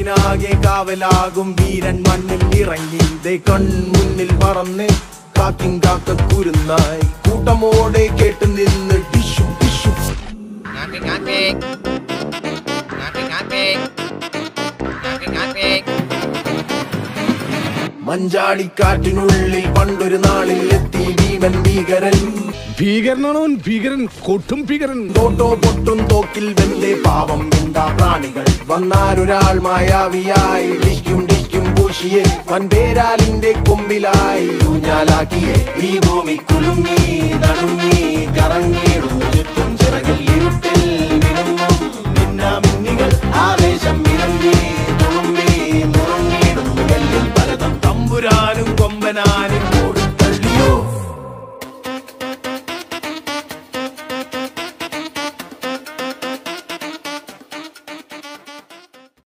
നാടിനാകെ കാവലാകും വീരൻ മണ്ണിൽ ഇറങ്ങി കൺമുന്നിൽ പറന്ന് കാക്കിൻ കാക്കക്കുരുന്നായി കൂട്ടമോടെ കേട്ട് നിന്ന് ടിഷു ടിഷു മഞ്ചാടിക്കാറ്റിനുള്ളിൽ പണ്ടൊരു നാളിൽ എത്തി ഭീമൻ ഭീകരൻ. ഭീകരനാണോ ഭീകരൻ? കൊട്ടും ഭീകരൻ. തോട്ടോ പൊട്ടും തോക്കിൽ വെന്തേ പാവം എന്താ പ്രാണികൾ വന്നാലൊരാൾ മായാവിയായി ഡിക്കും ഡിക്കും പൂശിയെ വൻപേരാലിന്റെ കൊമ്പിലായി ഊഞ്ഞാലാക്കിയെ ഈ ഭൂമി കുലുങ്ങി നടുങ്ങി കറങ്ങിടും ചുറ്റും ചിറകിൽ ഇരുട്ടിൽ മിനുങ്ങും മിന്നാമിന്നികൾ ആവേശം ഇറങ്ങി തുളുമ്പി നുറുങ്ങിടും വെല്ലിൽ പലതും തമ്പുരാനും കൊമ്പനാനും